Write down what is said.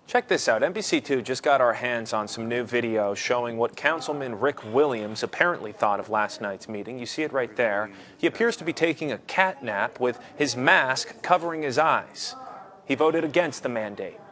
Check this out. NBC2 just got our hands on some new video showing what Councilman Rick Williams apparently thought of last night's meeting. You see it right there. He appears to be taking a cat nap with his mask covering his eyes. He voted against the mandate.